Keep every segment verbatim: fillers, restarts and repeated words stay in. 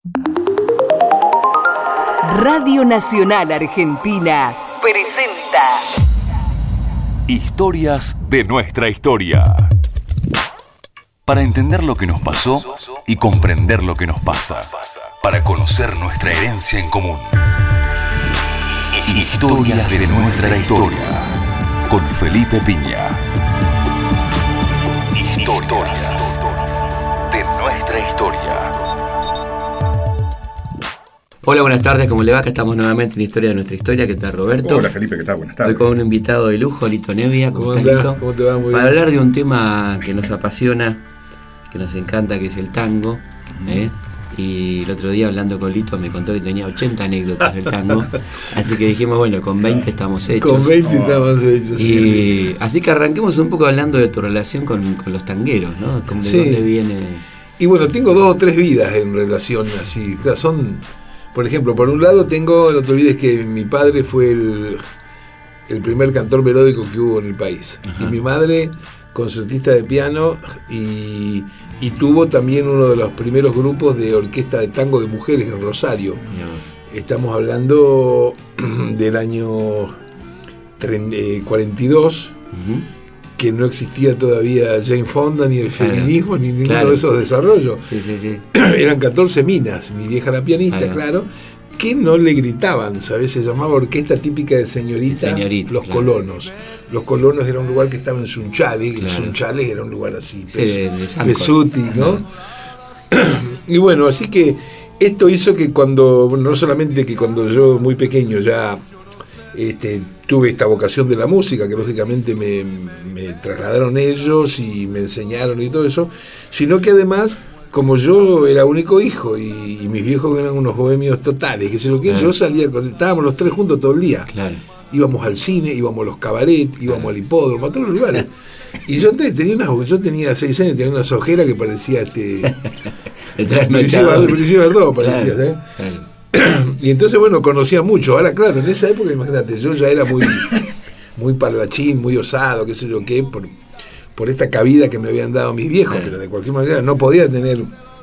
Radio Nacional Argentina presenta Historias de nuestra historia. Para entender lo que nos pasó y comprender lo que nos pasa. Para conocer nuestra herencia en común. Historias de nuestra historia. Con Felipe Piña. Historias de nuestra historia. Hola, buenas tardes, ¿cómo le va? Acá estamos nuevamente en Historia de nuestra historia. ¿Qué tal, Roberto? Hola, Felipe, ¿qué tal? Buenas tardes. Hoy con un invitado de lujo, Lito Nevia. ¿Cómo, ¿Cómo estás, andás? Lito? ¿Cómo te va? Muy Para bien. hablar de un tema que nos apasiona, que nos encanta, que es el tango. Uh-huh. ¿eh? Y el otro día, hablando con Lito, me contó que tenía ochenta anécdotas del tango. Así que dijimos, bueno, con veinte estamos hechos. Con veinte estamos hechos. Y sí, sí. así que arranquemos un poco hablando de tu relación con, con los tangueros, ¿no? ¿De Sí. dónde viene? Y bueno, tengo dos o tres vidas en relación así. Claro, son, por ejemplo, por un lado tengo, no te olvides que mi padre fue el, el primer cantor melódico que hubo en el país. Ajá. Y mi madre, concertista de piano, y, y tuvo también uno de los primeros grupos de orquesta de tango de mujeres en Rosario. Dios. Estamos hablando del año cuarenta y dos, uh-huh. que no existía todavía Jane Fonda, ni el claro. feminismo, ni ninguno claro. de esos desarrollos. Sí, sí, sí. Eran catorce minas, mi vieja la pianista, claro, claro que no le gritaban, ¿sabes? Se llamaba orquesta típica de señorita, señorita Los claro. Colonos. Los Colonos era un lugar que estaba en Sunchales, claro. y Sunchales era un lugar así, sí, de, de Pesuti, ¿no? Claro. Y bueno, así que esto hizo que cuando, no solamente que cuando yo muy pequeño ya este, tuve esta vocación de la música, que lógicamente me, me trasladaron ellos y me enseñaron y todo eso, sino que además, como yo era único hijo y, y mis viejos eran unos bohemios totales, que sé lo que, claro. yo salía con, estábamos los tres juntos todo el día. Claro. Íbamos al cine, íbamos a los cabarets, íbamos claro. al hipódromo, a todos los lugares. Y yo tenía unas, yo tenía seis años, tenía unas ojeras que parecía este. Policía Verdó, parecía, claro. ¿eh? Claro. Y entonces, bueno, conocía mucho. Ahora, claro, en esa época, imagínate, yo ya era muy, muy parlachín, muy osado, qué sé yo qué, por, por esta cabida que me habían dado mis viejos, claro. pero de cualquier manera no podía tener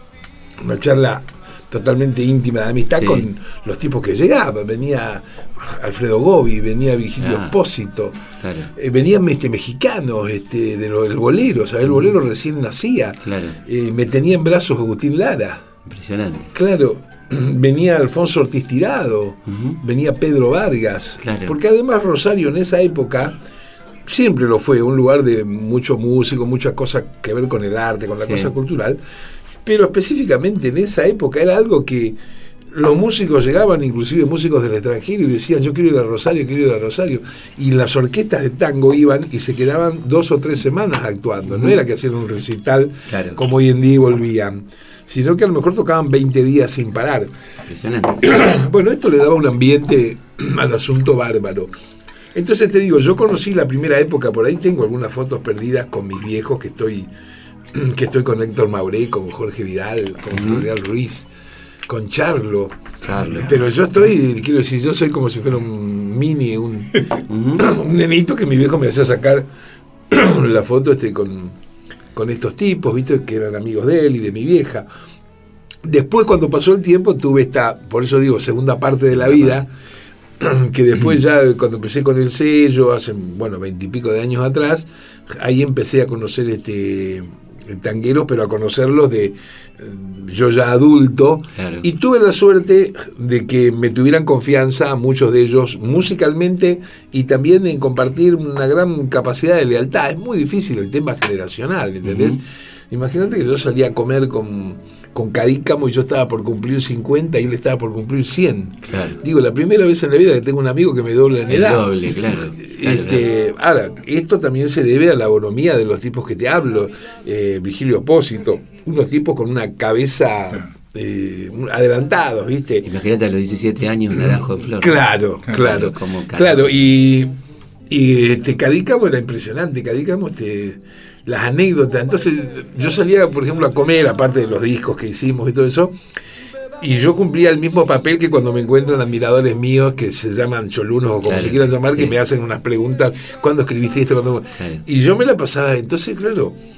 una charla totalmente íntima de amistad sí. con los tipos que llegaban. Venía Alfredo Gobi, venía Virgilio ah, Espósito, claro. eh, venían este, mexicanos este, de lo, del bolero, ¿sabes? El bolero mm. recién nacía, claro. eh, me tenía en brazos Agustín Lara. Impresionante. Claro, venía Alfonso Ortiz Tirado, uh-huh. venía Pedro Vargas, claro. porque además Rosario en esa época siempre lo fue, un lugar de mucho músico, muchas cosas que ver con el arte, con la sí. cosa cultural, pero específicamente en esa época era algo que los músicos llegaban, inclusive músicos del extranjero, y decían, yo quiero ir a Rosario, quiero ir a Rosario, y las orquestas de tango iban y se quedaban dos o tres semanas actuando, uh-huh. no era que hacían un recital claro. como hoy en día y volvían, sino que a lo mejor tocaban veinte días sin parar. Impresionante. Bueno, esto le daba un ambiente al asunto bárbaro. Entonces te digo, yo conocí la primera época, por ahí tengo algunas fotos perdidas con mis viejos, que estoy que estoy con Héctor Mauré, con Jorge Vidal, con uh-huh. Florial Ruiz, con Charlo. Charlo. Pero yo estoy, quiero decir, yo soy como si fuera un mini, un, uh-huh. un nenito que mi viejo me hacía sacar la foto este con, con estos tipos, ¿viste? Que eran amigos de él y de mi vieja. Después, cuando pasó el tiempo, tuve esta, por eso digo, segunda parte de la vida, que después ya, cuando empecé con el sello, hace, bueno, veintipico de años atrás, ahí empecé a conocer este tangueros, pero a conocerlos de yo ya adulto, claro. y tuve la suerte de que me tuvieran confianza muchos de ellos musicalmente y también en compartir una gran capacidad de lealtad. Es muy difícil el tema generacional, ¿entendés? Uh-huh. Imagínate que yo salía a comer con, con Cadícamo y yo estaba por cumplir cincuenta y él estaba por cumplir cien. Claro. Digo, la primera vez en la vida que tengo un amigo que me dobla en edad. Doble, claro. Este, claro. Ahora, esto también se debe a la bonomía de los tipos que te hablo. Eh, Virgilio Espósito, unos tipos con una cabeza eh, adelantados, ¿viste? Imagínate a los diecisiete años, Naranjo de Flor. Claro, claro. Claro, claro y, y este, Cadícamo era impresionante. Cadícamo, este, las anécdotas. Entonces, yo salía, por ejemplo, a comer, aparte de los discos que hicimos y todo eso, y yo cumplía el mismo papel que cuando me encuentran admiradores míos que se llaman cholunos o como claro, se quieran llamar, sí. que me hacen unas preguntas, ¿cuándo escribiste esto? ¿Cuándo? Claro. Y yo me la pasaba, entonces, claro,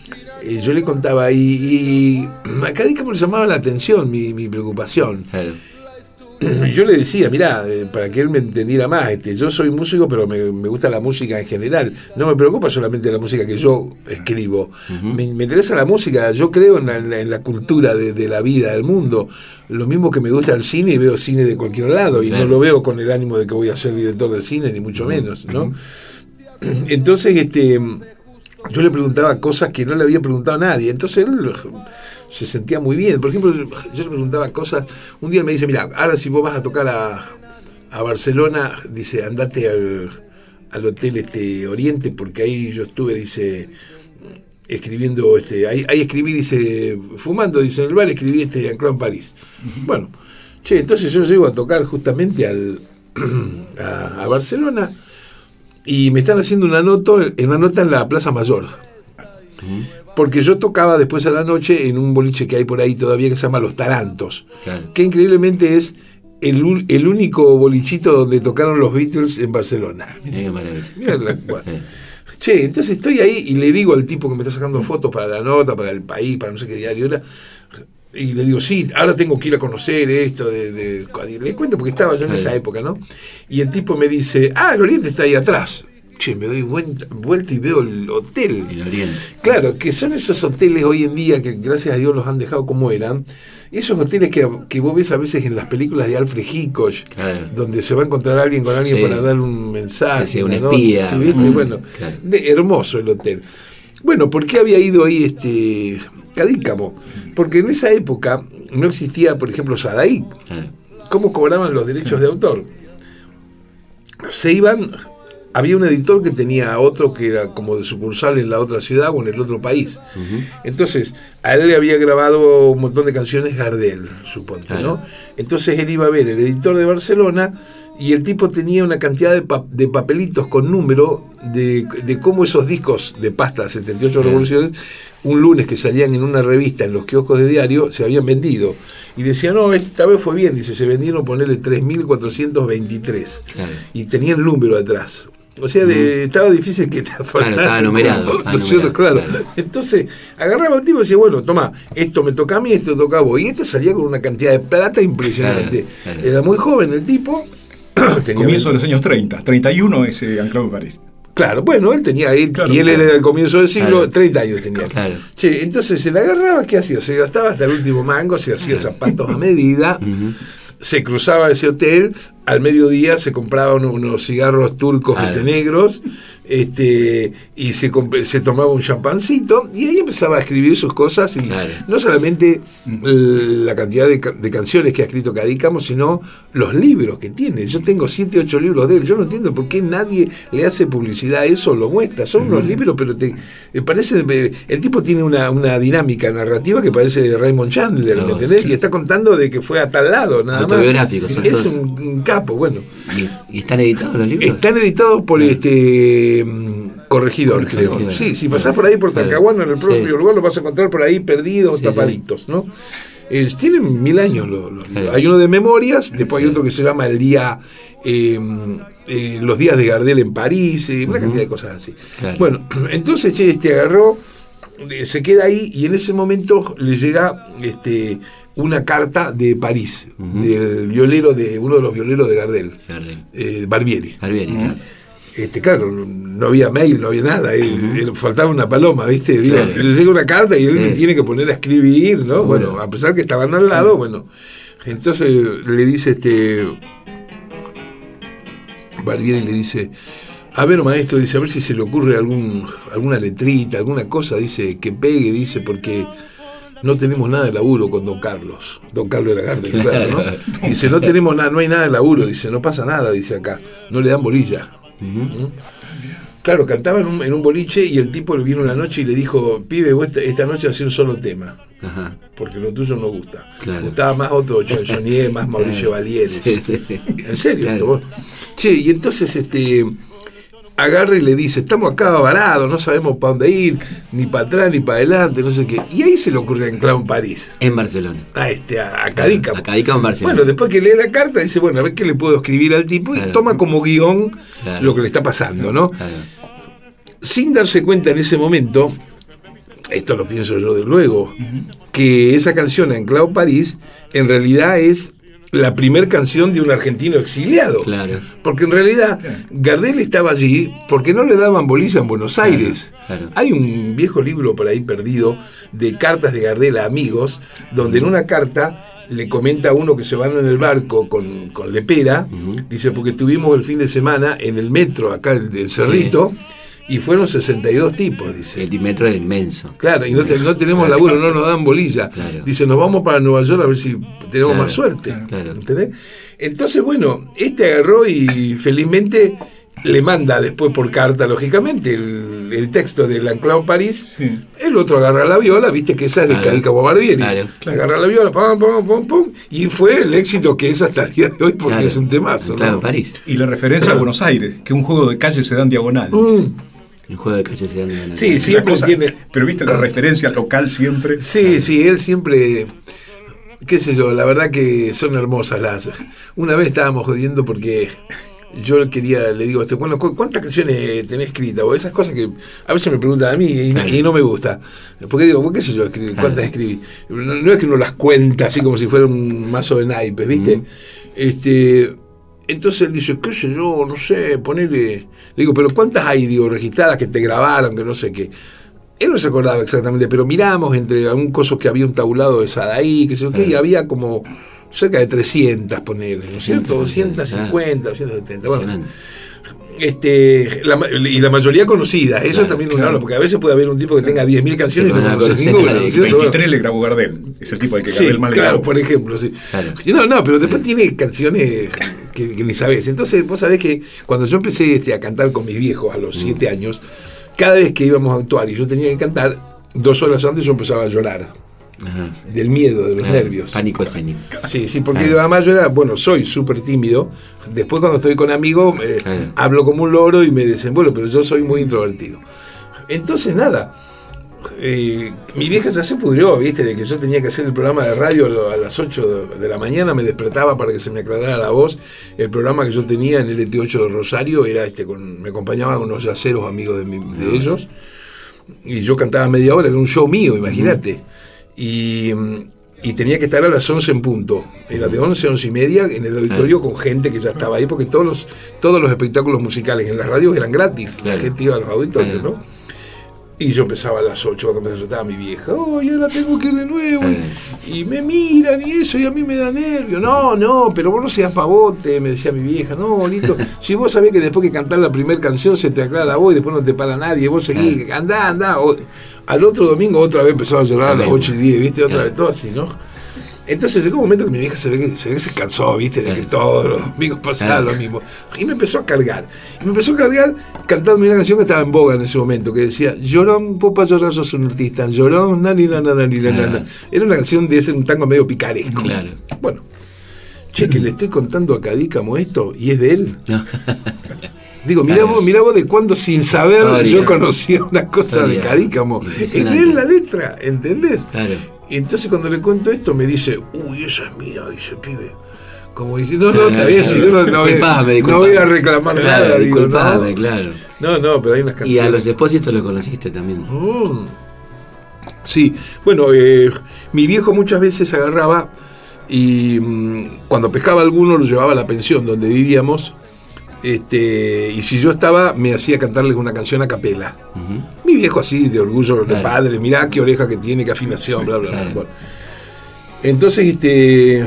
eh, yo le contaba, y, y acá digamos le llamaba la atención mi, mi preocupación. Claro. Yo le decía, mirá, eh, para que él me entendiera más, este, yo soy músico, pero me, me gusta la música en general. No me preocupa solamente la música que yo escribo. Uh-huh. me, me interesa la música, yo creo en la, en la, en la cultura de, de la vida, del mundo. Lo mismo que me gusta el cine, y veo cine de cualquier lado, y claro. no lo veo con el ánimo de que voy a ser director de cine, ni mucho uh-huh. menos, ¿no? Uh-huh. Entonces, este, yo le preguntaba cosas que no le había preguntado a nadie. Entonces él se sentía muy bien. Por ejemplo, yo le preguntaba cosas. Un día me dice, mira, ahora si vos vas a tocar a, a Barcelona, dice, andate al, al hotel este Oriente, porque ahí yo estuve, dice, escribiendo, este, ahí, ahí escribí, dice, fumando, dice, en el bar escribí este Ancla en París. Bueno, che, entonces yo llego a tocar justamente al a, a Barcelona, y me están haciendo una nota, una nota en la Plaza Mayor. Uh-huh. Porque yo tocaba después a la noche en un boliche que hay por ahí todavía que se llama Los Tarantos. Claro. Que increíblemente es el, el único bolichito donde tocaron los Beatles en Barcelona. Mirá qué maravilla. Mirá la, bueno. Che, entonces estoy ahí y le digo al tipo que me está sacando fotos para la nota, para El País, para no sé qué diario era, y le digo, sí, ahora tengo que ir a conocer esto de, de, de le cuento porque estaba yo en esa época, ¿no? Y el tipo me dice, ah, el Oriente está ahí atrás. Che, me doy vuelta, vuelta y veo el hotel. El Oriente. Claro, que son esos hoteles hoy en día que gracias a Dios los han dejado como eran. Esos hoteles que, que vos ves a veces en las películas de Alfred Hitchcock, claro. donde se va a encontrar alguien con alguien sí. para dar un mensaje. Sí, una espía. ¿Sí, viste? Bueno, claro. de, hermoso el hotel. Bueno, ¿por qué había ido ahí este Cadícamo? Porque en esa época no existía, por ejemplo, Sadaic. Claro. ¿Cómo cobraban los derechos de autor? Se iban... Había un editor que tenía otro que era como de sucursal en la otra ciudad o en el otro país. Uh-huh. Entonces, a él le había grabado un montón de canciones Gardel, suponte, claro. ¿no? Entonces él iba a ver el editor de Barcelona y el tipo tenía una cantidad de, pa- de papelitos con número de, de cómo esos discos de pasta setenta y ocho uh-huh. revoluciones, un lunes que salían en una revista en los kioscos de diario, se habían vendido. Y decía, no, esta vez fue bien, dice, se vendieron, ponerle tres mil cuatrocientos veintitrés. Claro. Y tenían el número atrás. O sea, de, uh-huh. estaba difícil que te claro, estaba numerado, como, estaba numerado claro. claro. Entonces, agarraba el tipo y decía, bueno, toma, esto me toca a mí, esto toca a vos. Y este salía con una cantidad de plata impresionante. Claro, claro. Era muy joven el tipo. Comienzo de los años treinta, treinta y uno ese Ancla en París. Claro, bueno, él tenía, él, claro, y él claro. era el comienzo del siglo, claro. treinta años tenía. Claro. Che, entonces se la agarraba, ¿qué hacía? Se gastaba hasta el último mango, se hacía zapatos a medida. Uh-huh. Se cruzaba ese hotel, al mediodía se compraba unos, unos cigarros turcos claro. negros, este, y se, se tomaba un champancito, y ahí empezaba a escribir sus cosas, y claro. no solamente la cantidad de, de canciones que ha escrito Cadícamo, sino los libros que tiene. Yo tengo siete, ocho libros de él, yo no entiendo por qué nadie le hace publicidad a eso, lo muestra. Son uh-huh. unos libros, pero te, me parece, el tipo tiene una, una dinámica narrativa que parece de Raymond Chandler, no, ¿me entendés? Sí. Y está contando de que fue a tal lado, nada más. Es un, un capo, bueno. ¿Y, ¿Y están editados los libros? Están editados por sí. este Corregidor, por creo. Corregidor. Sí, si pasás por ahí por Talcahuano, en el propio sí. lugar, lo vas a encontrar por ahí perdidos, sí, tapaditos, sí. ¿no? Eh, tienen mil años. Lo, lo, claro. Hay uno de memorias, después hay otro que se llama el día, eh, eh, los días de Gardel en París, eh, una uh-huh. cantidad de cosas así. Claro. Bueno, entonces che, este agarró, eh, se queda ahí y en ese momento le llega este una carta de París, uh-huh. del violero de uno de los violeros de Gardel, Gardel. Eh, Barbieri. Barbieri, uh-huh. claro. Este, claro, no había mail, no había nada, él, uh-huh. él, faltaba una paloma, ¿viste? Digo, claro. Le llega una carta y él sí. me tiene que poner a escribir, ¿no? Seguro. Bueno, a pesar que estaban al lado, sí. bueno. Entonces le dice este Barbieri le dice, a ver, maestro, dice, a ver si se le ocurre algún alguna letrita, alguna cosa, dice, que pegue, dice, porque no tenemos nada de laburo con don Carlos. Don Carlos era Gardel, claro, ¿no? Dice, no tenemos nada, no hay nada de laburo, dice, no pasa nada, dice acá, no le dan bolilla. Uh-huh. ¿Mm? Claro, cantaba en un, en un boliche y el tipo le vino una noche y le dijo, pibe, vos esta, esta noche hace un solo tema. Ajá. Porque lo tuyo no gusta. Claro. Gustaba más otro Johnny, más Mauricio claro. Valieres. Sí. En serio, claro. esto vos. Che, y entonces este agarra y le dice, estamos acá varados, no sabemos para dónde ir, ni para atrás, ni para adelante, no sé qué. Y ahí se le ocurre a Ancla en París. En Barcelona. A este, a, a Cadícamo. A Cadícamo en Barcelona. Bueno, después que lee la carta, dice, bueno, a ver qué le puedo escribir al tipo, claro. y toma como guión claro. lo que le está pasando, ¿no? Claro. Sin darse cuenta en ese momento esto lo pienso yo de luego, uh-huh. que esa canción Anclao París en realidad es la primer canción de un argentino exiliado. Claro. Porque en realidad Gardel estaba allí porque no le daban bolilla en Buenos Aires. Claro, claro. Hay un viejo libro por ahí perdido de cartas de Gardel a amigos, donde en una carta le comenta a uno que se van en el barco con, con Lepera, uh-huh. dice, porque tuvimos el fin de semana en el metro acá el, del Cerrito, sí. y fueron sesenta y dos tipos, dice. El metro era inmenso. Claro, y no, te, no tenemos laburo, no nos dan bolilla. Claro. Dice, nos vamos para Nueva York a ver si tenemos claro, más suerte. Claro. ¿Entendés? Entonces, bueno, este agarró y felizmente le manda después por carta, lógicamente, el, el texto de Anclao París. Sí. El otro agarra la viola, viste que esa es de claro. Cadica Barbieri. Claro. Agarra la viola, pum, pum, pum, pum, y fue el éxito que es hasta el día de hoy porque claro. es un temazo. Claro, ¿no? París. Y la referencia a Buenos Aires, que un juego de calle se da en diagonal. Mm. El juego de calle se da en diagonal. Sí, siempre cosa, tiene. Pero viste la referencia local siempre. Sí, claro. sí, él siempre. Qué sé yo, la verdad que son hermosas las. Una vez estábamos jodiendo porque yo quería, le digo, este, bueno, ¿cuántas canciones tenés escritas? O esas cosas que a veces me preguntan a mí y, claro. y no me gusta. Porque digo, ¿qué sé yo? Escribí, ¿cuántas claro. escribí? No, no es que uno las cuenta así como si fuera un mazo de naipes, ¿viste? Mm. Este, entonces él dice, qué sé yo, no sé, ponerle. Le digo, pero ¿cuántas hay, digo, registradas que te grabaron, que no sé qué? Él no se acordaba exactamente, pero miramos entre algún coso que había un tabulado de Sadaí, que sé yo qué, y había como cerca de trescientas, ponerle, ¿no es cierto? doscientas cincuenta, doscientas setenta, bueno. Este, la, y la mayoría conocida, eso claro, también es un claro. porque a veces puede haber un tipo que tenga diez mil canciones sí, y no conoce ninguna. ¿No veintitrés bueno. le grabó Gardel, es el tipo al que Gardel sí, más le claro, grabó. Por ejemplo, sí. Claro. No, no, pero después claro. tiene canciones que, que ni sabés. Entonces, vos sabés que cuando yo empecé este, a cantar con mis viejos a los siete mm. años, cada vez que íbamos a actuar y yo tenía que cantar, dos horas antes yo empezaba a llorar. Ajá. Del miedo, de los claro, nervios. Pánico escénico. Sí, sí, porque claro. además yo era, bueno, soy súper tímido. Después cuando estoy con amigos, eh, claro. hablo como un loro y me desenvuelvo, pero yo soy muy introvertido. Entonces, nada, eh, mi vieja ya se pudrió, viste, de que yo tenía que hacer el programa de radio a las ocho de la mañana, me despertaba para que se me aclarara la voz. El programa que yo tenía en el L T ocho de Rosario era este, con, me acompañaban unos yaceros amigos de, mi, de no. ellos, y yo cantaba media hora, era un show mío, imagínate. Uh-huh. Y, y tenía que estar a las once en punto. Era de once, once y media en el auditorio con gente que ya estaba ahí, porque todos los, todos los espectáculos musicales en las radios eran gratis. Claro. La gente iba a los auditorios, claro. ¿no? Y yo empezaba a las ocho cuando me trataba mi vieja. Oh, y ahora tengo que ir de nuevo. Claro. Y, y me miran y eso, y a mí me da nervio. No, no, pero vos no seas pavote, me decía mi vieja. No, bonito. Si vos sabés que después que cantar la primera canción se te aclara la voz y después no te para nadie, vos seguís, claro. andá, andá. O, al otro domingo otra vez empezaba a llorar a las ocho y diez, ¿viste? Otra claro. vez todo así, ¿no? Entonces llegó un momento que mi vieja se ve que se, ve que se cansó, ¿viste? De que todos los domingos pasaba lo mismo. Y me empezó a cargar. Y me empezó a cargar cantando una canción que estaba en boga en ese momento, que decía, llorón, popa llorar, sos un artista, llorón, nani, nani, nani, nani. Era una canción de ese, un tango medio picaresco. Claro. Bueno, che, que le estoy contando a Cadícamo esto, y es de él. No. Digo, mirá claro. vos, mirá vos de cuándo sin saber Todavía. yo conocía una cosa Todavía. de Cadícamo. Es de él la letra, ¿entendés? Claro. Y entonces cuando le cuento esto me dice, uy, esa es mía, dice, pibe. Como dice, no, no, está bien, si yo no, no, voy, no voy a reclamar claro, nada. Digo, no, claro. no, no, pero hay unas canciones. Y a los Espósitos lo conociste también. Mm. Sí, bueno, eh, mi viejo muchas veces agarraba y mmm, cuando pescaba alguno lo llevaba a la pensión donde vivíamos. Este, y si yo estaba, me hacía cantarles una canción a capela. Uh-huh. Mi viejo así, de orgullo claro. de padre, mirá qué oreja que tiene, qué afinación, sí, bla, bla, claro. bla. Bueno. Entonces, este,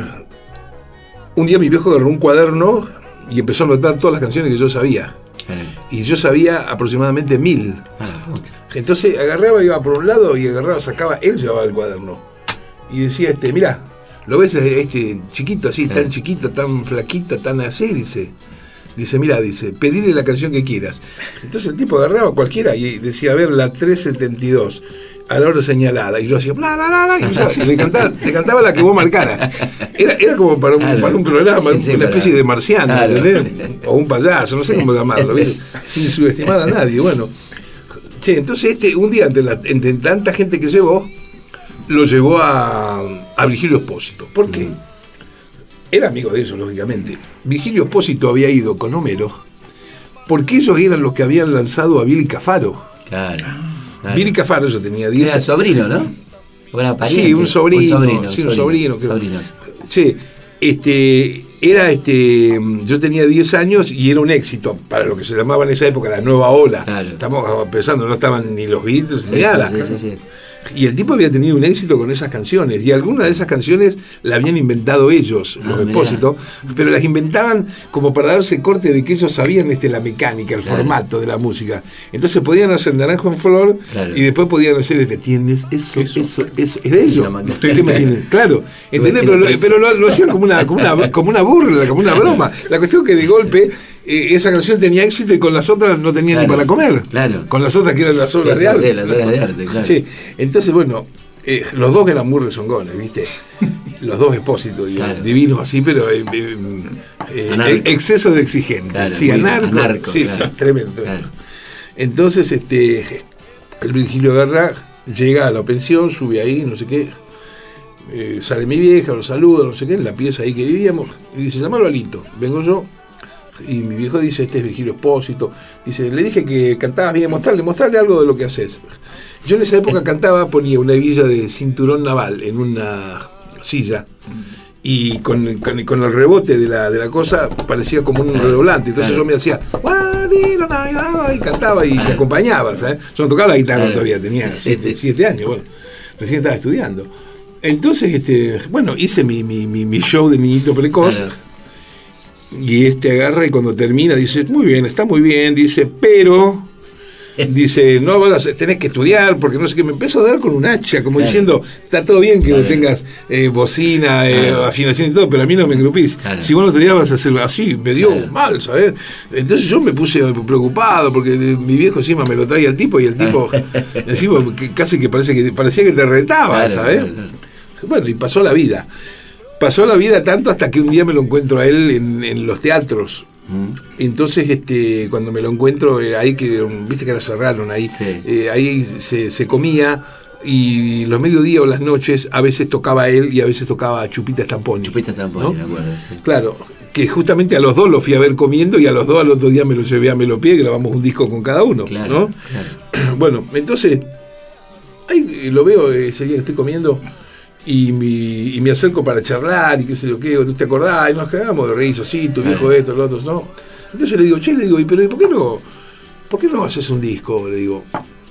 un día mi viejo agarró un cuaderno y empezó a anotar todas las canciones que yo sabía. Claro. Y yo sabía aproximadamente mil. Claro. Entonces agarraba, iba por un lado y agarraba, sacaba, él llevaba el cuaderno. Y decía, este, mirá, ¿lo ves este chiquito así, claro. tan chiquito, tan flaquito, tan así? Dice. Dice, mira, dice, pedile la canción que quieras. Entonces el tipo agarraba cualquiera y decía, a ver, la trescientos setenta y dos, a la hora señalada. Y yo hacía, bla, bla, bla, bla, y, y le cantaba, te cantaba la que vos marcaras. Era, era como para un, claro. para un programa, sí, sí, una especie de marciano, claro. ¿entendés? O un payaso, no sé cómo llamarlo, ¿ves? Sin subestimar a nadie. Bueno, sí, entonces este, un día, entre, la, entre tanta gente que llevó, lo llevó a, a Virgilio Espósito. ¿Por qué? Mm. Era amigo de ellos, lógicamente. Virgilio Espósito había ido con Homero porque ellos eran los que habían lanzado a Billy Cafaro. Claro. Claro. Billy Cafaro, yo tenía diez. Era sobrino, ¿no? Era sí, un sobrino. Un sobrino, sí, un sobrino. sobrino. Sí, este, era este, yo tenía diez años y era un éxito para lo que se llamaba en esa época la nueva ola. Claro. Estamos pensando, no estaban ni los Beatles sí, ni nada. Sí, sí, sí, sí. Y el tipo había tenido un éxito con esas canciones, y algunas de esas canciones la habían inventado ellos, ah, los Expósitos, pero las inventaban como para darse corte de que ellos sabían este, la mecánica, el claro. formato de la música. Entonces podían hacer Naranjo en Flor, claro. y después podían hacer este, ¿tienes eso, eso, eso, eso? Es de ellos. Sí, ¿qué me tienen? Claro, ¿entendés? Pero, lo, pero lo, lo hacían como una, como, una, como una burla, como una broma. La cuestión es que de golpe eh, esa canción tenía éxito y con las otras no tenían claro. ni para comer. Claro. Con las otras que eran las obras sí, de arte. Sí, las obras de arte, claro. Sí. Entonces, bueno, eh, los dos eran muy rezongones, ¿viste? Los dos Expósitos, claro. divinos así, pero eh, eh, eh, exceso de exigente. Claro, sí, anarco. anarco sí, claro. sí, tremendo. Claro. Entonces, este, el Virgilio Guerra llega a la pensión, sube ahí, no sé qué. Eh, sale mi vieja, lo saluda, no sé qué, en la pieza ahí que vivíamos, y dice, llamalo a Lito. Vengo yo. Y mi viejo dice, este es Virgilio Expósito. Dice, le dije que cantabas bien, mostrarle, mostrarle algo de lo que haces. Yo en esa época cantaba, ponía una hebilla de cinturón naval en una silla. Y con, con, con el rebote de la, de la cosa parecía como un redoblante. Entonces yo me hacía, y cantaba y te acompañaba, ¿sabes? Yo no tocaba la guitarra todavía, tenía siete, siete años, bueno, recién estaba estudiando. Entonces, este, bueno, hice mi, mi, mi, mi show de niñito precoz. Y este agarra y cuando termina dice, muy bien, está muy bien, dice, pero dice, no vas a, tenés que estudiar, porque no sé qué, me empezó a dar con un hacha, como claro. diciendo, está todo bien que claro. tengas eh, bocina, eh, claro. afinación y todo, pero a mí no me engrupís. Claro. Si vos no estudiás vas a hacer así, me dio claro. mal, ¿sabes? Entonces yo me puse preocupado, porque de, mi viejo encima me lo traía el tipo, y el tipo encima que casi que, parece que parecía que te retaba, claro, ¿sabes? Claro, claro. Bueno, y pasó la vida. Pasó la vida tanto hasta que un día me lo encuentro a él en, en los teatros. Mm. Entonces, este, cuando me lo encuentro, eh, ahí que, viste que la cerraron ahí, sí. eh, ahí se, se comía, y los mediodías o las noches a veces tocaba él y a veces tocaba Chupita Stamponi. Chupita Stamponi, ¿no? Me acuerdo, sí. Claro, que justamente a los dos los fui a ver comiendo, y a los dos al otro día me los llevé a Melopie, y grabamos un disco con cada uno, claro, ¿no? Claro. Bueno, entonces, ahí lo veo ese día que estoy comiendo. Y, mi, y me acerco para charlar y qué sé yo qué, ¿tú te acordás? Y nos quedamos de reír, sí, tu viejo esto, lo otro, ¿no? Entonces le digo, che, le digo, pero ¿por qué no, por qué no haces un disco? Le digo,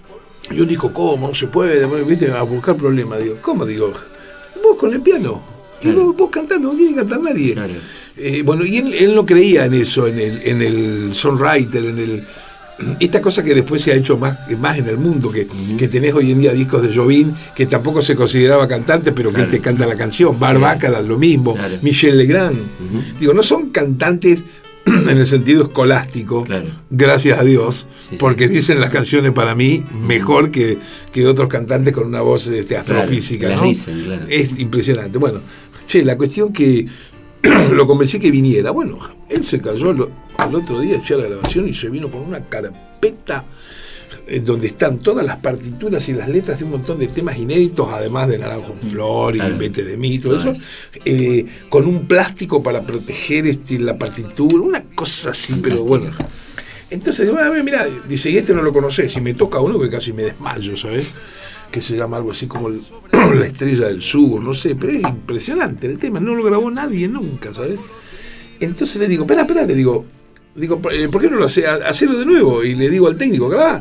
y un disco, ¿cómo? No se puede, viste, a buscar problemas. Digo, ¿cómo? Digo, vos con el piano, y vos, vos cantando, no tiene que cantar nadie. Claro. Eh, bueno, y él, él no creía en eso, en el, en el songwriter, en el... Esta cosa que después se ha hecho más, más en el mundo, que, uh-huh. que tenés hoy en día discos de Jobim, que tampoco se consideraba cantante, pero claro. que él te canta la canción. Barbácara, lo mismo. Claro. Michel Legrand. Uh-huh. Digo, no son cantantes en el sentido escolástico, claro. gracias a Dios, sí, porque sí. dicen las canciones para mí mejor que, que otros cantantes con una voz este, astrofísica. Claro, ¿no? dicen, claro. Es impresionante. Bueno, che, la cuestión que lo convencí que viniera. Bueno, él se cayó lo, el otro día, eché la grabación y se vino con una carpeta eh, donde están todas las partituras y las letras de un montón de temas inéditos, además de Naranjo en Flor y claro. Vete de mí, todo eso, eh, con un plástico para proteger este, la partitura, una cosa así, un pero plástico. Bueno. Entonces, bueno, mira, dice, y este no lo conocés, y me toca uno que casi me desmayo, ¿sabes? Que se llama algo así como el, La Estrella del Sur, no sé, pero es impresionante el tema, no lo grabó nadie nunca, ¿sabes? Entonces le digo, espera, espera, le digo, digo, ¿por qué no lo hace? Hacelo de nuevo, y le digo al técnico, grabá.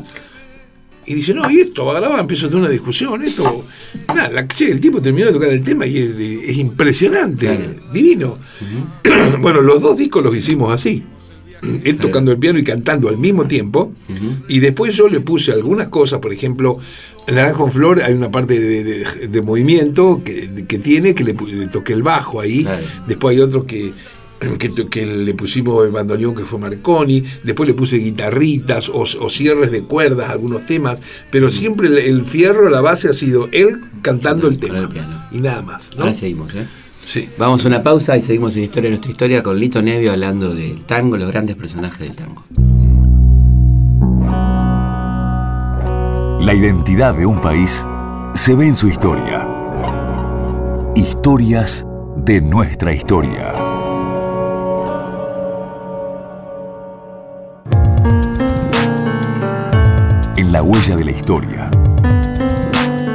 Y dice, no, y esto va a grabar, empiezo a tener una discusión, esto, nada, la, che, el tipo terminó de tocar el tema y es, es impresionante, claro. divino. Uh-huh. Bueno, los dos discos los hicimos así. Él tocando el piano y cantando al mismo tiempo, uh-huh. y después yo le puse algunas cosas, por ejemplo, en Naranjo en Flor hay una parte de, de, de movimiento que, que tiene, que le, le toqué el bajo ahí, claro. después hay otro que, que, que le pusimos el bandoneón que fue Marconi, después le puse guitarritas o, o cierres de cuerdas, algunos temas, pero uh-huh. siempre el, el fierro, la base ha sido él cantando el tema, el piano. Y nada más, ¿no? Ahora seguimos, ¿eh? Sí. Vamos a una pausa y seguimos en Historia de Nuestra Historia con Lito Nevia hablando del tango, los grandes personajes del tango. La identidad de un país se ve en su historia. Historias de nuestra historia. En la huella de la historia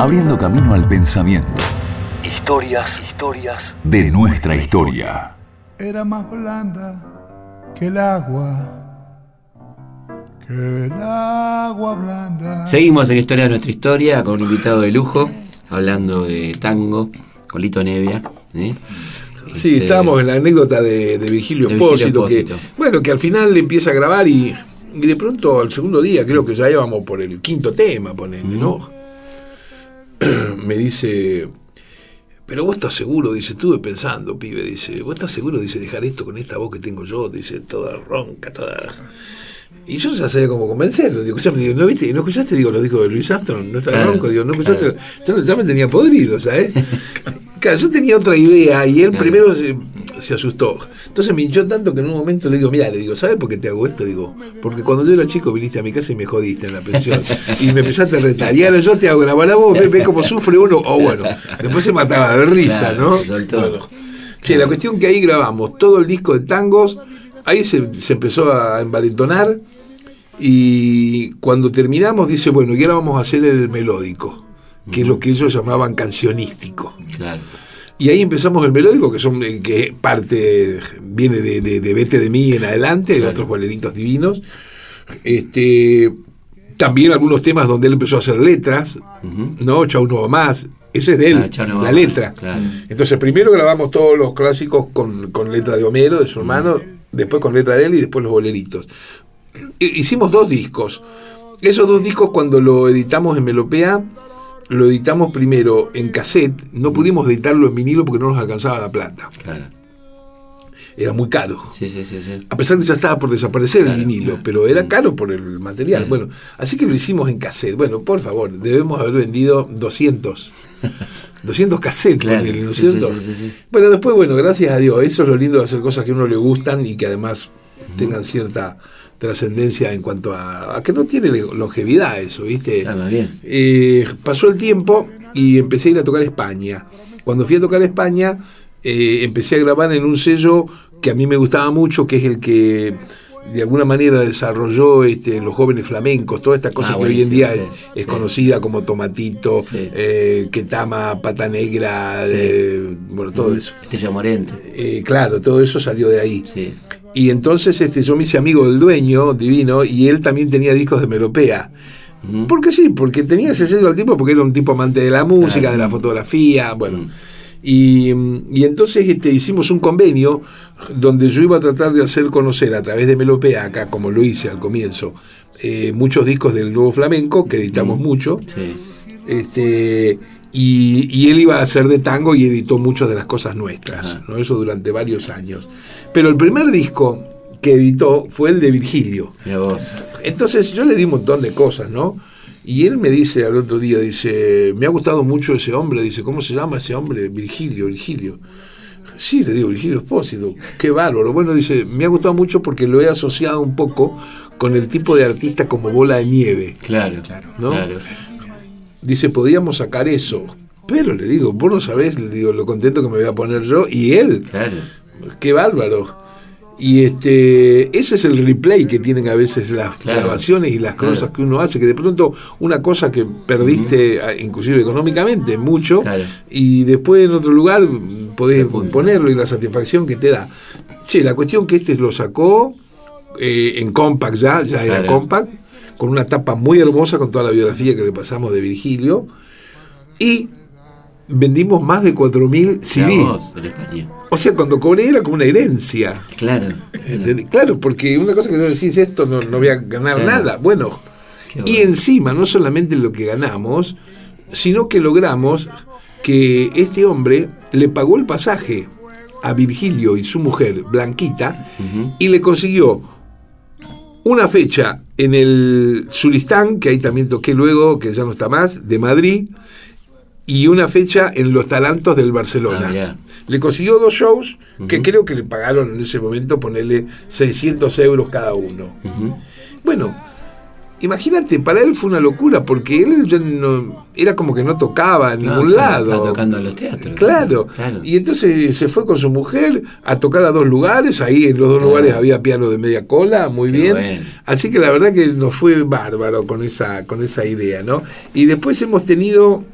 abriendo camino al pensamiento. Historias, historias de nuestra historia. Era más blanda que el agua, que el agua blanda. Seguimos en Historia de nuestra historia con un invitado de lujo, hablando de tango, con Lito Nevia. ¿eh? Sí, este, estábamos en la anécdota de, de Virgilio Espósito, que, bueno, que al final empieza a grabar y, y de pronto al segundo día, creo que ya íbamos por el quinto tema, ponele, mm. ¿no? Me dice, pero vos estás seguro, dice, estuve pensando, pibe, dice, vos estás seguro, dice, dejar esto con esta voz que tengo yo, dice, toda ronca, toda... Y yo ya sabía cómo convencerlo, digo, escuchame, digo, ¿no viste? ¿No escuchaste? Digo, lo dijo de Luis Armstrong, no está claro, ronco, digo, ¿no escuchaste? Claro. Ya, ya me tenía podrido, ¿sabes? Claro, yo tenía otra idea y él claro. primero se, se asustó. Entonces me hinchó tanto que en un momento le digo, mira, le digo, ¿sabes por qué te hago esto? Digo, porque cuando yo era chico viniste a mi casa y me jodiste en la pensión. Y me empezaste a retar. Y ahora yo te hago grabar a vos, ve, ve cómo sufre uno. O oh, bueno, después se mataba de risa, claro, ¿no? Bueno. Che, la cuestión que ahí grabamos todo el disco de tangos, ahí se, se empezó a envalentonar. Y cuando terminamos dice, bueno, y ahora vamos a hacer el melódico, que uh-huh. es lo que ellos llamaban cancionístico. Claro. Y ahí empezamos el melódico, que son que parte viene de, de, de Vete de mí en adelante, claro. de otros boleritos divinos. Este, también algunos temas donde él empezó a hacer letras, uh-huh. ¿no? Chau no va más. Ese es de él, ah, no la letra. Más, claro. Entonces primero grabamos todos los clásicos con, con letra de Homero, de su hermano, uh-huh. después con letra de él y después los boleritos. Hicimos dos discos. Esos dos discos, cuando lo editamos en Melopea, lo editamos primero en cassette. No pudimos editarlo en vinilo porque no nos alcanzaba la plata. Claro. Era muy caro. Sí, sí, sí, sí. A pesar de que ya estaba por desaparecer claro, el vinilo, claro. pero era caro por el material. Claro. Bueno, así que lo hicimos en cassette. Bueno, por favor, debemos haber vendido doscientos. doscientos cassettes, claro, ponele, ¿no es cierto? Sí, sí, sí, sí. Bueno, después, bueno, gracias a Dios. Eso es lo lindo de hacer cosas que a uno le gustan y que además uh-huh. tengan cierta trascendencia en cuanto a, a que no tiene longevidad eso, ¿viste? Ah, bien. Eh, pasó el tiempo y empecé a ir a tocar a España. Cuando fui a tocar a España, eh, empecé a grabar en un sello que a mí me gustaba mucho, que es el que de alguna manera desarrolló este, los jóvenes flamencos, toda esta cosa ah, que hoy en día sí, es, es sí. conocida como Tomatito, sí. eh, Ketama, Pata Negra, sí. eh, bueno, todo eso. Estrella Morente. Eh, claro, todo eso salió de ahí. Sí. Y entonces este, yo me hice amigo del dueño, divino, y él también tenía discos de Melopea. Uh-huh. Porque sí, porque tenía ese sello al tipo, porque era un tipo amante de la música, claro. de la fotografía, bueno. Uh-huh. Y, y entonces este, hicimos un convenio donde yo iba a tratar de hacer conocer a través de Melopea, acá como lo hice al comienzo, eh, muchos discos del nuevo flamenco, que editamos uh-huh. mucho. Sí. Este... Y, y él iba a hacer de tango y editó muchas de las cosas nuestras, ¿no? Eso durante varios años. Pero el primer disco que editó fue el de Virgilio. Entonces yo le di un montón de cosas, ¿no? Y él me dice al otro día, dice, me ha gustado mucho ese hombre, dice, ¿cómo se llama ese hombre? Virgilio, Virgilio. Sí, le digo, Virgilio Espósito, qué bárbaro. Bueno, dice, me ha gustado mucho porque lo he asociado un poco con el tipo de artista como Bola de Nieve. Claro, claro, ¿no? claro. Dice, podríamos sacar eso. Pero le digo, vos no sabés, le digo, lo contento que me voy a poner yo. Y él, claro. qué bárbaro. Y este ese es el replay que tienen a veces las claro. grabaciones y las cosas claro. que uno hace, que de pronto una cosa que perdiste, uh-huh. inclusive económicamente, mucho, claro. y después en otro lugar podés ponerlo y la satisfacción que te da. Che, la cuestión que este lo sacó eh, en compact ya, ya claro. era compact, con una tapa muy hermosa con toda la biografía que le pasamos de Virgilio, y vendimos más de cuatro mil C D. O sea, cuando cobré era como una herencia. Claro. Claro, claro porque una cosa que no decís, esto no, no voy a ganar claro. nada. Bueno, bueno, y encima no solamente lo que ganamos, sino que logramos que este hombre le pagó el pasaje a Virgilio y su mujer, Blanquita, uh-huh. y le consiguió una fecha en el Suristán, que ahí también toqué luego, que ya no está más, de Madrid, y una fecha en los Talantos del Barcelona. Ah, yeah. Le consiguió dos shows que uh-huh. creo que le pagaron en ese momento, ponerle seiscientos euros cada uno. Uh-huh. Bueno, imagínate, para él fue una locura, porque él ya no, era como que no tocaba en no, ningún claro, lado. Estaba tocando en los teatros. Claro. claro. Y entonces se fue con su mujer a tocar a dos lugares, ahí en los dos claro. lugares había piano de media cola, muy Qué bien. Bueno. Así que la verdad que nos fue bárbaro con esa, con esa idea, ¿no? Y después hemos tenido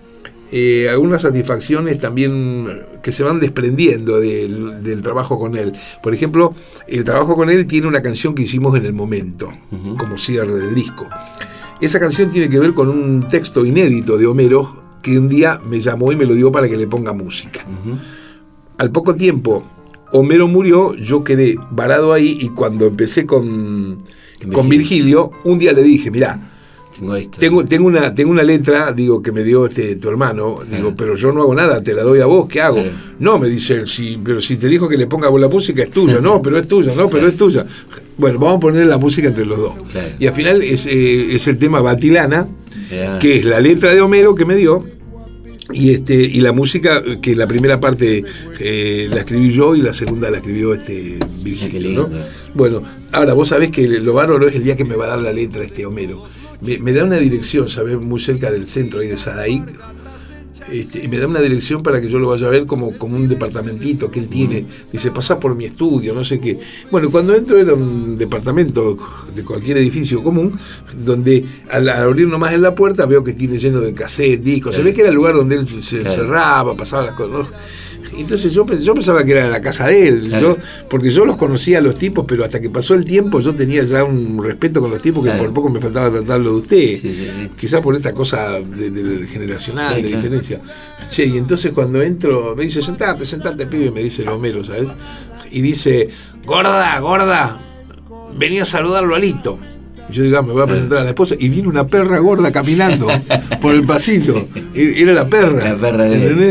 eh, algunas satisfacciones también que se van desprendiendo del, del trabajo con él. Por ejemplo, el trabajo con él tiene una canción que hicimos en el momento, uh-huh. como cierre del disco. Esa canción tiene que ver con un texto inédito de Homero que un día me llamó y me lo dio para que le ponga música. Uh-huh. Al poco tiempo, Homero murió, yo quedé varado ahí y cuando empecé con, con Virgilio, un día le dije, mirá, tengo, esto, tengo, tengo, una, tengo una letra, digo, que me dio este tu hermano, claro. digo, pero yo no hago nada, te la doy a vos, ¿qué hago? Claro. No, me dice, sí, pero si te dijo que le ponga vos la música, es tuya, no, pero es tuya, no, pero claro. es tuya. Bueno, vamos a poner la música entre los dos. Claro. Y al final es, eh, es el tema Batilana, yeah. que es la letra de Homero que me dio, y este y la música, que la primera parte eh, la escribí yo y la segunda la escribió este Virgilio, ¿no? Bueno, ahora vos sabés que lo bárbaro es el día que me va a dar la letra este Homero. Me, me da una dirección, ¿sabés? Muy cerca del centro ahí de Sadaic, este, y me da una dirección para que yo lo vaya a ver como, como un departamentito que él tiene. Dice, pasá por mi estudio, no sé qué. Bueno, cuando entro era un departamento de cualquier edificio común, donde al, al abrir nomás en la puerta veo que tiene lleno de cassette, discos. Se ve que era el lugar donde él se encerraba, pasaba las cosas, ¿no? Entonces yo, yo pensaba que era la casa de él, claro. yo, porque yo los conocía a los tipos, pero hasta que pasó el tiempo yo tenía ya un respeto con los tipos que claro. por poco me faltaba tratarlo de usted, sí, sí, sí. quizás por esta cosa de, de, de generacional, sí, de claro. diferencia. Che, y entonces cuando entro me dice, sentate, sentate, pibe, me dice el Homero, ¿sabes? Y dice, gorda, gorda, venía a saludarlo a Lito. Yo digo, ah, me voy a presentar a la esposa, y viene una perra gorda caminando por el pasillo. Era la perra. La perra de ¿entendés?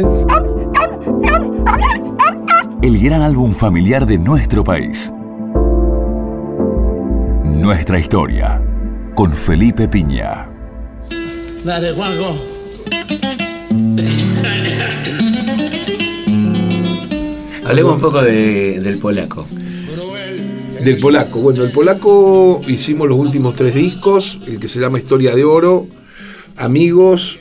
El gran álbum familiar de nuestro país. Nuestra historia. Con Felipe Piña. Dale, Juanjo. Hablemos un poco de, del polaco. Del polaco. Bueno, el polaco hicimos los últimos tres discos, el que se llama Historia de Oro, Amigos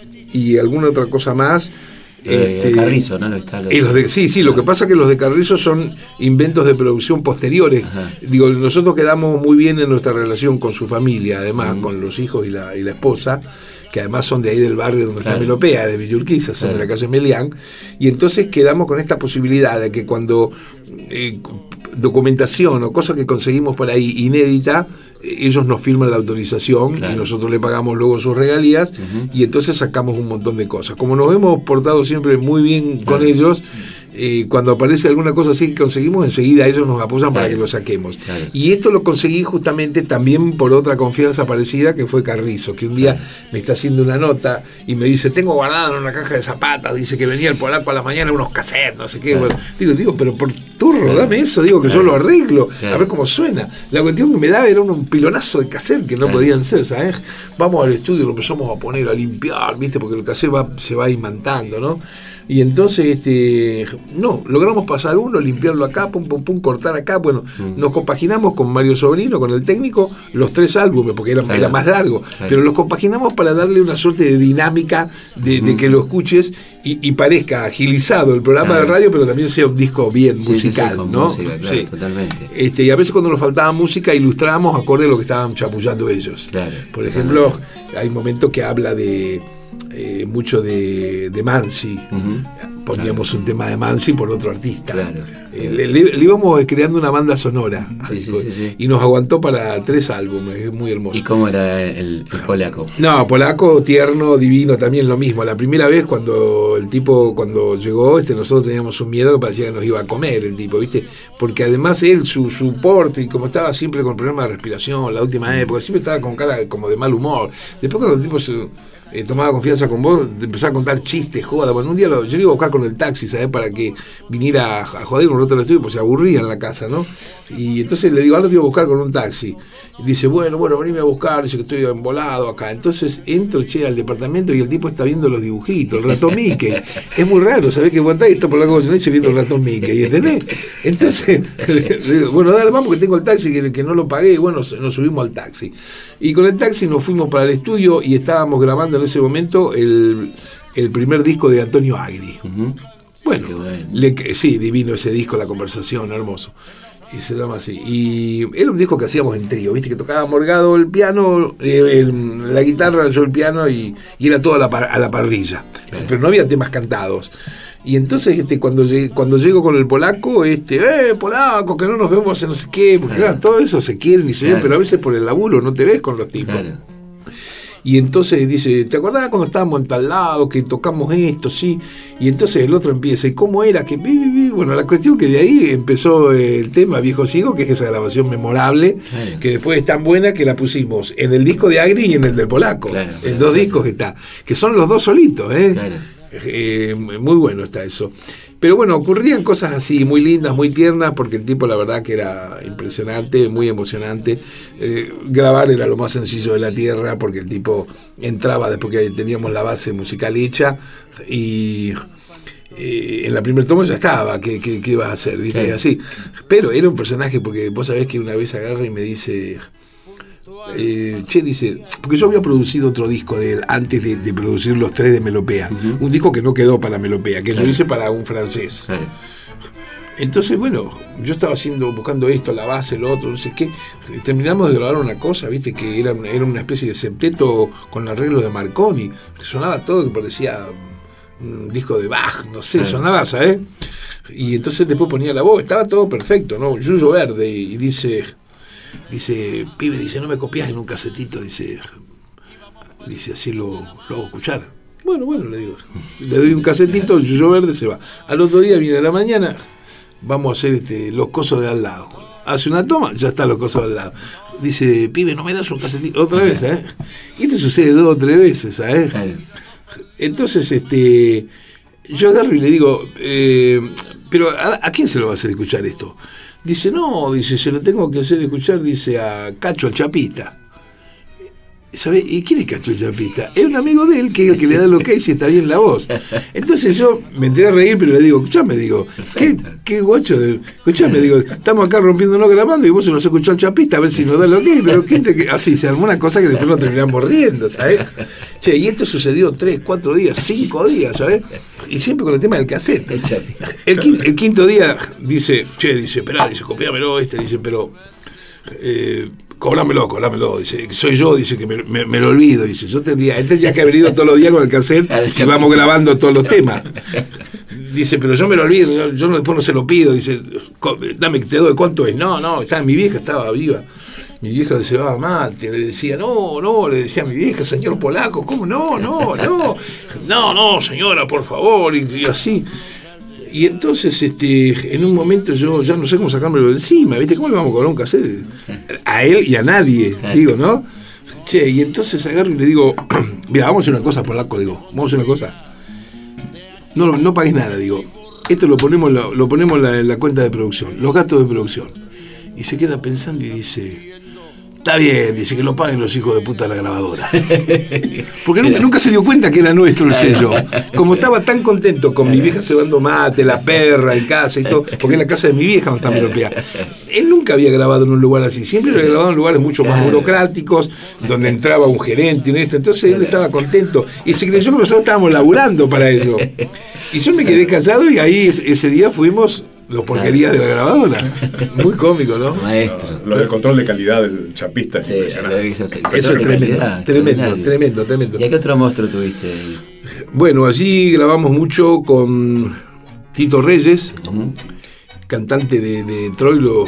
y alguna otra cosa más. Eh, este, Carrizo, ¿no? Está lo... los de, sí, sí, lo que pasa es que los de Carrizo son inventos de producción posteriores. Ajá. Digo, nosotros quedamos muy bien en nuestra relación con su familia, además, uh-huh. con los hijos y la, y la esposa, que además son de ahí del barrio donde claro. está Melopea, de Villa Urquiza, son claro. de la calle Melián, y entonces quedamos con esta posibilidad de que cuando eh, documentación o cosas que conseguimos por ahí inédita, ellos nos firman la autorización claro. y nosotros le pagamos luego sus regalías uh-huh. y entonces sacamos un montón de cosas. Como nos hemos portado siempre muy bien claro. con ellos, eh, cuando aparece alguna cosa así que conseguimos, enseguida ellos nos apoyan claro. para que lo saquemos. Claro. Y esto lo conseguí justamente también por otra confianza parecida que fue Carrizo, que un día claro. me está haciendo una nota y me dice, tengo guardado en una caja de zapatas, dice que venía el polaco a la mañana unos cassettes, no sé qué. Claro. Bueno, digo, digo, pero por turro, claro. dame eso, digo que claro. yo lo arreglo, claro. a ver cómo suena. La cuestión que me daba era un pilonazo de cassette que no claro. podían ser, ¿sabes? Vamos al estudio, lo empezamos a poner, a limpiar, ¿viste? Porque el cassette va, se va imantando, ¿no? Y entonces, este, no, logramos pasar uno, limpiarlo acá, pum, pum, pum, cortar acá. Bueno, mm. nos compaginamos con Mario Sobrino, con el técnico, los tres álbumes, porque era, claro. era más largo, claro. pero los compaginamos para darle una suerte de dinámica de, mm. de que lo escuches y, y parezca agilizado el programa claro. de radio, pero también sea un disco bien sí, musical, sí, sí, ¿no? Música, claro, sí. totalmente. Este, y a veces cuando nos faltaba música, ilustrábamos acorde a lo que estaban chapullando ellos. Claro, Por ejemplo, claro. hay momentos que habla de Eh, mucho de, de Mansi, uh-huh. poníamos claro. un tema de Mansi por otro artista, claro. eh, le, le, le íbamos creando una banda sonora sí, sí, sí, sí. y nos aguantó para tres álbumes, es muy hermoso. ¿Y cómo era el, el polaco? No, polaco, tierno, divino, también lo mismo. La primera vez cuando el tipo, cuando llegó, este, nosotros teníamos un miedo que parecía que nos iba a comer el tipo, ¿viste? Porque además él, su, su porte, y como estaba siempre con problemas de respiración, la última época, siempre estaba con cara como de mal humor. Después cuando el tipo se Eh, tomaba confianza con vos, te empezaba a contar chistes, joda. Bueno, un día lo, yo lo iba a buscar con el taxi, ¿sabes? Para que viniera a, a joder un rato al estudio, pues se aburría en la casa, ¿no? Y entonces le digo, ahora te iba a buscar con un taxi. Y dice, bueno, bueno, venime a buscar, dice que estoy embolado acá. Entonces entro, che, al departamento y el tipo está viendo los dibujitos, el ratón Mickey. Es muy raro, ¿sabés? Que aguantá y está por la cosa de noche viendo el ratón Mickey, ¿entendés? Entonces, le digo, bueno, dale, vamos, que tengo el taxi, que, que no lo pagué, y bueno, nos subimos al taxi. Y con el taxi nos fuimos para el estudio y estábamos grabando en ese momento el, el primer disco de Antonio Agri. Uh-huh. Bueno, bueno. Le, sí, divino ese disco, la conversación, hermoso. Y se llama así. Y era un disco que hacíamos en trío, ¿viste? Que tocaba Morgado el piano, eh, el, la guitarra, yo el piano, y, y era todo a la, par, a la parrilla. Claro. Pero no había temas cantados. Y entonces este cuando llegué, cuando llego con el polaco, este, eh, polaco, que no nos vemos en no sé qué, porque claro, todo eso se quieren y se ven, claro, pero a veces por el laburo no te ves con los tipos. Claro. Y entonces dice, ¿te acordás cuando estábamos en tal lado, que tocamos esto, sí? Y entonces el otro empieza, ¿y cómo era? Que bueno, la cuestión que de ahí empezó el tema Viejo Ciego, que es esa grabación memorable, claro, que después es tan buena que la pusimos en el disco de Agri y en el del polaco, claro, en claro, dos claro, discos que está, que son los dos solitos, ¿eh? Claro. Eh, muy bueno está eso. Pero bueno, ocurrían cosas así, muy lindas, muy tiernas, porque el tipo la verdad que era impresionante, muy emocionante. Eh, grabar era lo más sencillo de la tierra, porque el tipo entraba después que teníamos la base musical hecha, y eh, en la primera toma ya estaba, ¿qué, qué, qué ibas a hacer? ¿Viste? Sí. Así. Pero era un personaje, porque vos sabés que una vez agarra y me dice... Eh, che, dice, porque yo había producido otro disco de él antes de, de producir los tres de Melopea, uh-huh, un disco que no quedó para Melopea, que claro, yo hice para un francés. Claro. Entonces, bueno, yo estaba haciendo, buscando esto, la base, lo otro, no sé qué. Terminamos de grabar una cosa, viste, que era, era una especie de septeto con arreglo de Marconi. Sonaba todo que parecía un disco de Bach, no sé, claro, sonaba, ¿sabes? Y entonces después ponía la voz, estaba todo perfecto, ¿no? Yuyo Verde, y dice... Dice, pibe, dice, no me copias en un casetito, dice, dice, así lo, lo hago escuchar. Bueno, bueno, le digo, le doy un casetito, el Yuyo Verde se va. Al otro día viene a la mañana, vamos a hacer este, los cosos de al lado. Hace una toma, ya están los cosos de al lado. Dice, pibe, no me das un casetito, otra vez, ¿eh? Y esto sucede dos o tres veces, ¿sabes? Entonces, este, yo agarro y le digo, eh, pero ¿a, ¿a quién se lo va a hacer escuchar esto? Dice, no, dice, se lo tengo que hacer escuchar, dice, a Cacho el Chapista. ¿Sabe? ¿Y quién es Cacho el Chapista? Es un amigo de él que es el que le da lo que y si está bien la voz. Entonces yo me entré a reír, pero le digo, escuchame, digo, ¿qué, qué guacho? De... Escuchame, digo, estamos acá rompiéndonos grabando y vos se nos escuchó al Chapista a ver si nos da lo que, pero ¿quién te... así se armó una cosa que después nos terminamos riendo, ¿sabes? Che, y esto sucedió tres, cuatro días, cinco días, ¿sabes? Y siempre con el tema del cassette. El quinto, el quinto día dice, che, dice, esperá, dice, copiámelo este, dice, pero eh, cobrámelo, cobrámelo, dice, soy yo, dice que me, me, me lo olvido, dice, yo tendría, él tendría que haber ido todos los días con el cassette y vamos grabando todos los temas. Dice, pero yo me lo olvido, yo, yo después no se lo pido, dice, dame, te doy, ¿cuánto es? No, no, estaba, mi vieja estaba viva. Mi vieja se va mal, le decía, no, no, le decía a mi vieja, señor polaco, ¿cómo no, no, no? No, no, señora, por favor, y, y así. Y entonces, este, en un momento yo ya no sé cómo sacármelo de encima, ¿viste? ¿Cómo le vamos a cobrar un cassette? A él y a nadie, digo, ¿no? Che, y entonces agarro y le digo, mira, vamos a hacer una cosa, polaco, digo, vamos a hacer una cosa. No, no pagues nada, digo. Esto lo ponemos, lo, lo ponemos en la, en la cuenta de producción, los gastos de producción. Y se queda pensando y dice... Está bien, dice que lo paguen los hijos de puta de la grabadora. Porque nunca, nunca se dio cuenta que era nuestro el sello. Como estaba tan contento con mi vieja cebando mate, la perra en casa y todo, porque en la casa de mi vieja no está Melopea. Él nunca había grabado en un lugar así, siempre había grabado en lugares mucho más burocráticos, donde entraba un gerente y esto. Entonces él estaba contento y se creyó que nosotros estábamos laburando para ello. Y yo me quedé callado y ahí ese día fuimos los porquerías de la grabadora. Muy cómico, ¿no? Maestro. Lo del control de calidad del Chapista es sí, impresionante. Eso, eso es tremendo, tremendo, tremendo, tremendo. ¿Y a qué otro monstruo tuviste? Bueno, allí grabamos mucho con Tito Reyes, uh-huh, cantante de, de Troilo,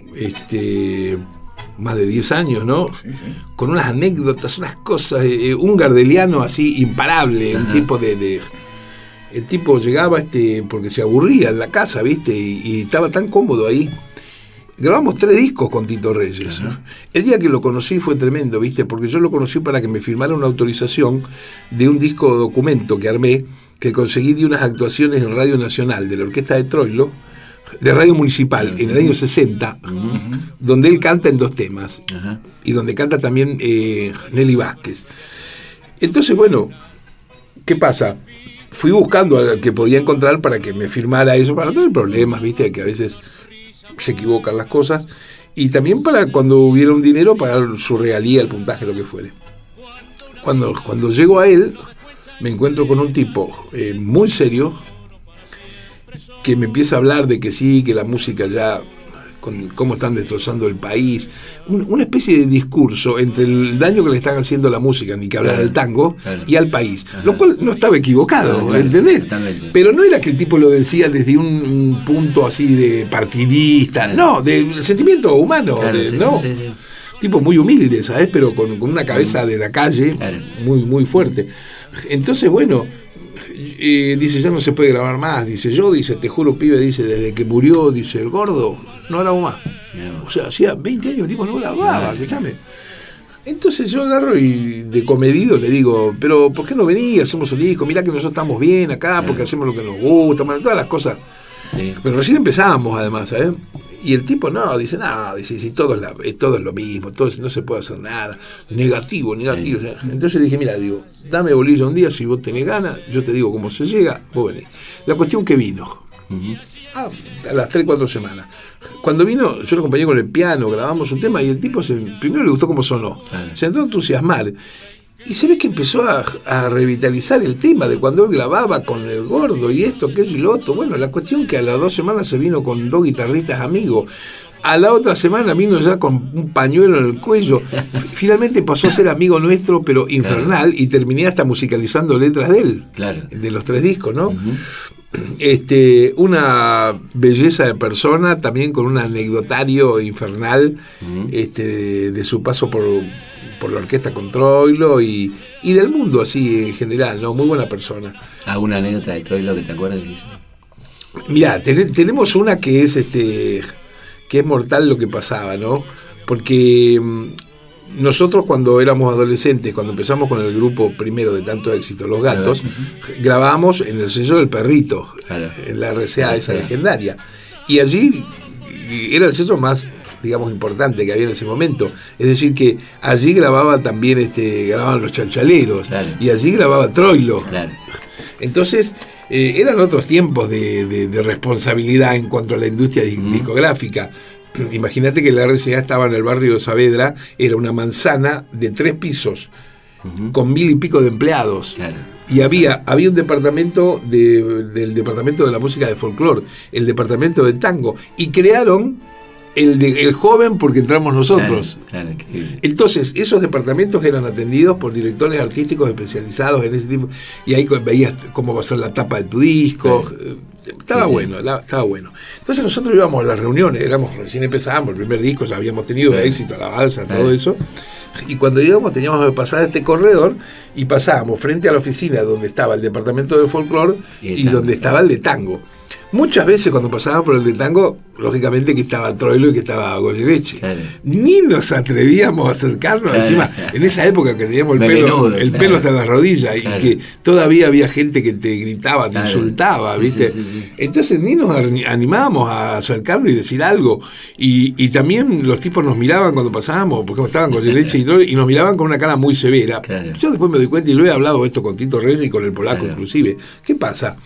este, más de diez años, ¿no? Sí, sí. Con unas anécdotas, unas cosas, eh, un gardeliano así imparable, uh-huh, un tipo de... de el tipo llegaba este porque se aburría en la casa, ¿viste? Y, y estaba tan cómodo ahí. Grabamos tres discos con Tito Reyes, ¿no? El día que lo conocí fue tremendo, ¿viste? Porque yo lo conocí para que me firmara una autorización de un disco documento que armé, que conseguí de unas actuaciones en Radio Nacional, de la Orquesta de Troilo, de Radio Municipal, uh-huh, en el año sesenta, uh-huh, donde él canta en dos temas, uh-huh, y donde canta también eh, Nelly Vázquez. Entonces, bueno, ¿qué pasa? Fui buscando al que podía encontrar para que me firmara eso, para no tener problemas, ¿viste? Que a veces se equivocan las cosas. Y también para cuando hubiera un dinero, pagar su regalía, el puntaje, lo que fuere. Cuando, cuando llego a él, me encuentro con un tipo eh, muy serio, que me empieza a hablar de que sí, que la música ya con cómo están destrozando el país, un, una especie de discurso entre el daño que le están haciendo a la música, ni que hablar claro, al tango, claro. y al país, ajá. lo cual no estaba equivocado, claro, ¿entendés? Totalmente. Pero no era que el tipo lo decía desde un, un punto así de partidista, claro. no, del sentimiento humano, claro, de, sí, ¿no? Sí, sí, sí. Tipo muy humilde, ¿sabes? Pero con, con una cabeza de la calle claro. muy, muy fuerte. Entonces, bueno, eh, dice, ya no se puede grabar más. Dice, yo, dice, te juro, pibe, dice, desde que murió, dice, el gordo, no grabo más. No. O sea, hacía veinte años el tipo no grababa, no. que llame. Entonces yo agarro y de comedido le digo, pero ¿por qué no venís? Hacemos un disco, mirá que nosotros estamos bien acá, porque no. hacemos lo que nos gusta, bueno, todas las cosas. Sí. Pero recién empezábamos, además, ¿sabes? Y el tipo no, dice, no, dice, si todo es, la, todo es lo mismo, todo es, no se puede hacer nada, negativo, negativo. Sí. Entonces dije, mira, digo, dame bolilla un día, si vos tenés ganas, yo te digo cómo se llega, vos venís. La cuestión que vino, uh-huh. ah, a las tres, cuatro semanas. Cuando vino, yo lo acompañé con el piano, grabamos un tema y el tipo se, primero le gustó cómo sonó, uh-huh. se entró a entusiasmar. Y se ve que empezó a, a revitalizar el tema de cuando él grababa con el gordo y esto, aquello y lo otro. Bueno, la cuestión que a las dos semanas se vino con dos guitarristas amigos. A la otra semana vino ya con un pañuelo en el cuello. Finalmente pasó a ser amigo nuestro, pero infernal, claro. y terminé hasta musicalizando letras de él. Claro. De los tres discos, ¿no? Uh-huh. Este, una belleza de persona, también con un anecdotario infernal uh-huh. este, de, de su paso por... por la orquesta con Troilo y, y del mundo así en general, ¿no? Muy buena persona. ¿Alguna anécdota de Troilo que te acuerdes? Mirá, ten, tenemos una que es este que es mortal lo que pasaba, ¿no? Porque mmm, nosotros cuando éramos adolescentes, cuando empezamos con el grupo primero de tanto éxito, Los Gatos, claro, sí. grabábamos en el sello del Perrito, claro. en la R C A, esa legendaria. Y allí era el sello más, digamos, importante que había en ese momento. Es decir, que allí grababa también, este, grababan Los Chalchaleros, claro. y allí grababa Troilo. Claro. Entonces, eh, eran otros tiempos de, de, de responsabilidad en cuanto a la industria mm. discográfica. Imagínate que la R C A estaba en el barrio de Saavedra, era una manzana de tres pisos, uh-huh. con mil y pico de empleados. Claro. Y había, había un departamento de, del departamento de la música de folclore, el departamento de tango, y crearon el de el joven porque entramos nosotros. Claro, claro, que... Entonces, esos departamentos eran atendidos por directores artísticos especializados en ese tipo, y ahí veías cómo va a ser la tapa de tu disco. Claro. Estaba sí, bueno, sí. La, estaba bueno. Entonces nosotros íbamos a las reuniones, éramos, recién empezábamos, el primer disco ya habíamos tenido claro. éxito, la balsa, claro. todo eso. Y cuando íbamos teníamos que pasar este corredor y pasábamos frente a la oficina donde estaba el departamento de folclore y, y donde estaba el de tango. Muchas veces cuando pasábamos por el de tango, lógicamente que estaba Troilo y que estaba Goyeneche. Claro. Ni nos atrevíamos a acercarnos, claro, encima, claro. en esa época que teníamos el pelo, menudo, el claro. pelo hasta las rodillas, claro. y que todavía había gente que te gritaba, te claro. insultaba, ¿viste? Sí, sí, sí. Entonces ni nos animábamos a acercarnos y decir algo. Y, y también los tipos nos miraban cuando pasábamos, porque estaban Goyeneche y Troilo, y nos miraban con una cara muy severa. Claro. Yo después me doy cuenta, y lo he hablado esto con Tito Reyes y con el polaco claro. inclusive. ¿Qué pasa?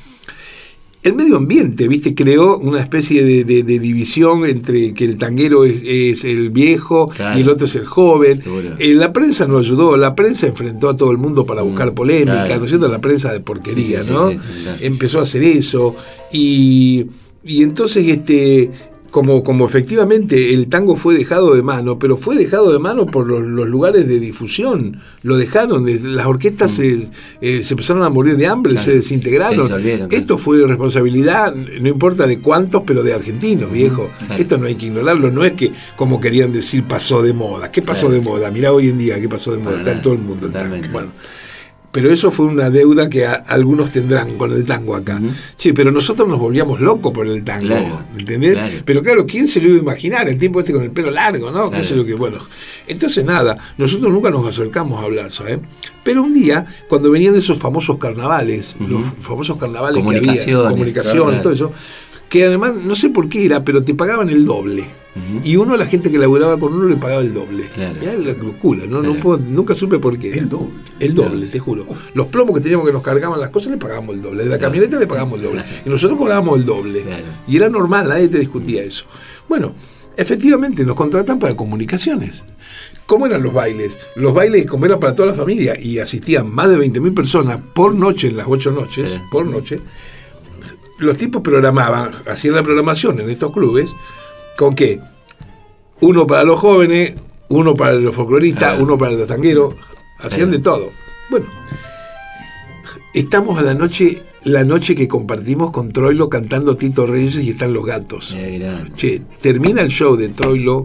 El medio ambiente, viste, creó una especie de, de, de división entre que el tanguero es, es el viejo claro. y el otro es el joven. Eh, la prensa no ayudó, la prensa enfrentó a todo el mundo para buscar polémica, claro. ¿no es cierto? La prensa de porquería, sí, sí, ¿no? Sí, sí, sí, claro. Empezó a hacer eso y, y entonces este como, como efectivamente el tango fue dejado de mano, pero fue dejado de mano por los, los lugares de difusión, lo dejaron, las orquestas mm. se, eh, se empezaron a morir de hambre, claro. se desintegraron. Se olvidaron, Esto claro. fue responsabilidad, no importa de cuántos, pero de argentinos, viejo. Claro. Esto no hay que ignorarlo, no es que, como querían decir, pasó de moda. ¿Qué pasó claro. de moda? Mirá hoy en día qué pasó de moda, claro. está en todo el mundo el tango. Bueno. Pero eso fue una deuda que a, algunos tendrán con el tango acá. Uh-huh. Sí, pero nosotros nos volvíamos locos por el tango, claro, ¿entendés? Claro. Pero claro, ¿quién se lo iba a imaginar? El tipo este con el pelo largo, ¿no? Claro. ¿Qué sé lo que? Bueno, entonces nada, nosotros nunca nos acercamos a hablar, ¿sabes? Pero un día, cuando venían esos famosos carnavales, uh-huh. los famosos carnavales que había, comunicación, claro. todo eso, que además, no sé por qué era, pero te pagaban el doble. Uh-huh. Y uno, la gente que laburaba con uno, le pagaba el doble. Claro. Ya la locura, ¿no? Claro. No puedo, nunca supe por qué. El doble. El doble, claro. te juro. Los plomos que teníamos que nos cargaban las cosas, le pagábamos el doble. De la claro. camioneta le pagábamos el doble. Claro. Y nosotros cobrábamos el doble. Claro. Y era normal, nadie te discutía eso. Bueno, efectivamente, nos contratan para comunicaciones. ¿Cómo eran los bailes? Los bailes, como eran para toda la familia, y asistían más de veinte mil personas por noche, en las ocho noches, claro. por noche, los tipos programaban, hacían la programación en estos clubes, ¿Con qué? Uno para los jóvenes, uno para los folcloristas, claro. uno para los tangueros, hacían claro. de todo. Bueno, estamos a la noche, la noche que compartimos con Troilo cantando Tito Reyes y están los gatos. Che, termina el show de Troilo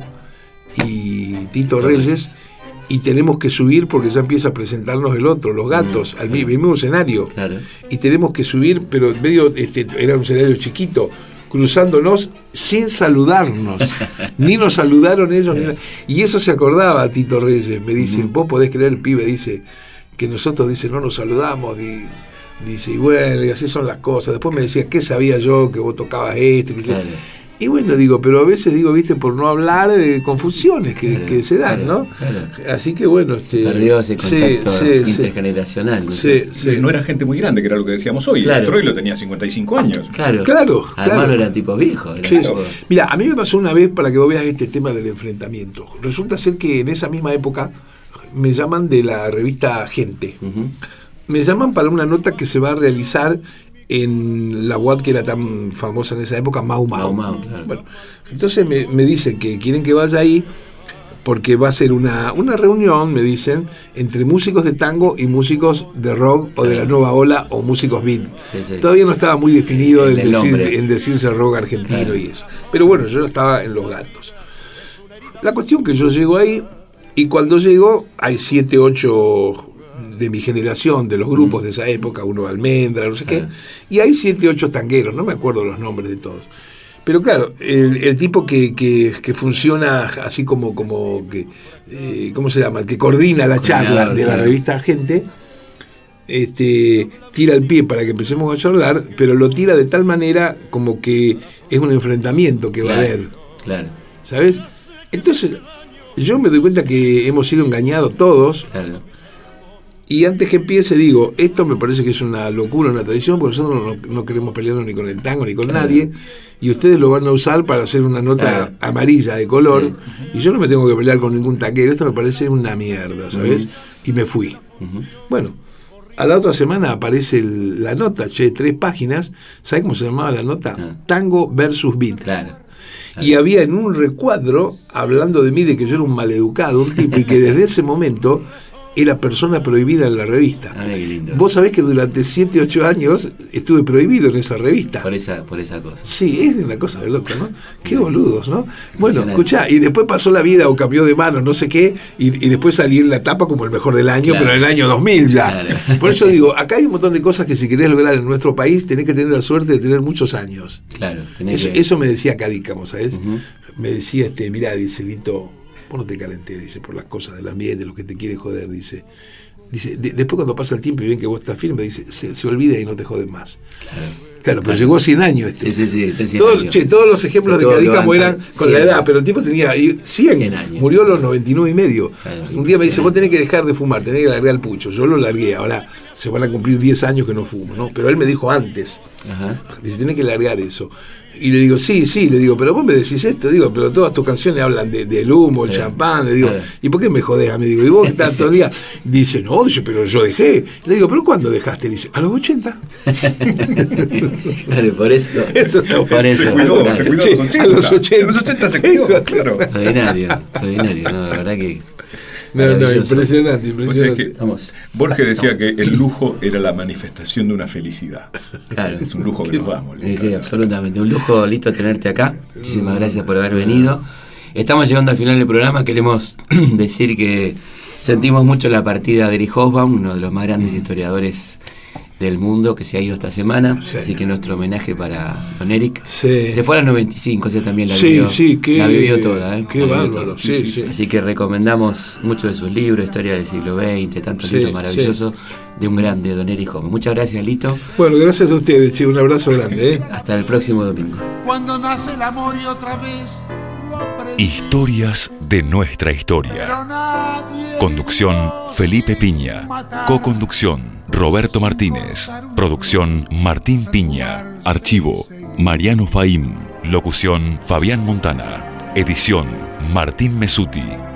y Tito Reyes y tenemos que subir porque ya empieza a presentarnos el otro, los gatos, mm, al claro. mismo escenario. Claro. Y tenemos que subir, pero medio, este, era un escenario chiquito, cruzándonos sin saludarnos. Ni nos saludaron ellos. Ni y eso se acordaba Tito Reyes. Me dice, uh-huh. vos podés creer, el pibe, dice, que nosotros, dice, no nos saludamos. Y, dice, y bueno, y así son las cosas. Después me decía, ¿qué sabía yo que vos tocabas esto? Que claro. Y bueno, digo, pero a veces digo, viste, por no hablar de confusiones que, claro, que se dan, claro, ¿no? Claro. Así que bueno, este, perdió ese contacto sí, sí, intergeneracional. ¿No? Sí, sí. No era gente muy grande, que era lo que decíamos hoy. Claro. Troilo tenía cincuenta y cinco años. Claro, claro. Además claro. no eran tipos viejos. Era sí. tipo... Mira, a mí me pasó una vez, para que vos veas este tema del enfrentamiento. Resulta ser que en esa misma época me llaman de la revista Gente. Uh-huh. Me llaman para una nota que se va a realizar en la U A D que era tan famosa en esa época, Mau Mau. Mau, Mau claro. Bueno, entonces me, me dicen que quieren que vaya ahí porque va a ser una, una reunión, me dicen, entre músicos de tango y músicos de rock o de la nueva ola o músicos beat. Sí, sí. Todavía no estaba muy definido en, decir, en decirse rock argentino claro. y eso. Pero bueno, yo estaba en Los Gatos. La cuestión que yo llego ahí y cuando llego hay siete, ocho de mi generación, de los grupos mm. de esa época, uno Almendra, no sé qué, ah. y hay siete, ocho tangueros, no me acuerdo los nombres de todos. Pero claro, el, el tipo que, que, que funciona así como, como que, eh, ¿cómo se llama? El que coordina la charla de la revista Gente, este, tira el pie para que empecemos a charlar, pero lo tira de tal manera como que es un enfrentamiento que claro, va a haber. Claro. ¿Sabes? Entonces, yo me doy cuenta que hemos sido engañados todos. Claro. Y antes que empiece digo, esto me parece que es una locura, una tradición, porque nosotros no, no queremos pelearnos ni con el tango ni con claro. nadie, y ustedes lo van a usar para hacer una nota claro. amarilla de color, sí. y yo no me tengo que pelear con ningún tanquero, esto me parece una mierda, ¿sabes? Uh-huh. Y me fui. Uh-huh. Bueno, a la otra semana aparece el, la nota, che, tres páginas, ¿sabes cómo se llamaba la nota? Uh-huh. Tango versus beat. Claro. Y había en un recuadro, hablando de mí, de que yo era un maleducado, un tipo, y que desde ese momento era persona prohibida en la revista. Ah, qué lindo. Vos sabés que durante siete, ocho años estuve prohibido en esa revista. Por esa, por esa cosa. Sí, es una cosa de loco, ¿no? Qué boludos, ¿no? Bueno, escuchá, y después pasó la vida o cambió de mano, no sé qué, y, y después salí en la tapa como el mejor del año, claro. pero en el año dos mil ya. Claro. Por eso digo, acá hay un montón de cosas que si querés lograr en nuestro país, tenés que tener la suerte de tener muchos años. Claro. Eso, que... eso me decía Cadícamo, ¿sabes? Uh-huh. Me decía, este, mirá, dice, Lito, vos no te calentés, dice, por las cosas del ambiente, lo que te quiere joder, dice. Dice, de, después cuando pasa el tiempo y ven que vos estás firme, dice, se, se olvida y no te joden más. Claro, claro pero claro. llegó a cien años este. Sí, sí, sí, cien Todo, años. Che, todos los ejemplos de Cadícamo eran con la edad, pero el tipo tenía cien, cien años. Murió a los noventa y nueve y medio. Claro, un día me dice, vos tenés que dejar de fumar, tenés que largar el pucho. Yo lo largué, ahora se van a cumplir diez años que no fumo, ¿no? Pero él me dijo antes, Ajá. dice, tenés que largar eso. Y le digo, sí, sí, le digo, pero vos me decís esto, digo, pero todas tus canciones hablan de, del humo, el sí. champán, le digo, claro. ¿y por qué me jodés a mí? Digo, ¿y vos que estás todo el día? Dice, no, dice, pero yo dejé. Le digo, ¿pero cuándo dejaste? Dice, a los ochenta. Claro, por eso. Eso está bueno. Por eso. Se cuidó, claro. se cuidó Che, a los ochenta. A los ochenta se cuidó, claro. Ordinario, ordinario, no, la verdad que... No, no, impresionante, impresionante. O sea, que Borges decía que el lujo era la manifestación de una felicidad. Claro. Es un lujo que nos damos. Sí, sí, absolutamente. Un lujo, Lito, tenerte acá. Muchísimas gracias por haber venido. Estamos llegando al final del programa. Queremos decir que sentimos mucho la partida de Erich Hobsbawm, uno de los más grandes historiadores del mundo, que se ha ido esta semana, sí. así que nuestro homenaje para don Eric. Sí. Se fue a los noventa y cinco, o sea, también la sí, vivió, sí, qué, la vivió toda. ¿eh? Qué la bárbaro, sí, sí. Así que recomendamos mucho de sus libros, Historia del siglo veinte, tantos sí, libros maravillosos sí. de un grande, don Erich Hobsbawm. Muchas gracias, Lito. Bueno, gracias a ustedes, sí, un abrazo grande. ¿eh? Hasta el próximo domingo. Cuando nace el amor y otra vez Historias de nuestra historia. Conducción Felipe Piña. Co-conducción Roberto Martínez. Producción Martín Piña. Archivo Mariano Faim. Locución Fabián Montana. Edición Martín Mesuti.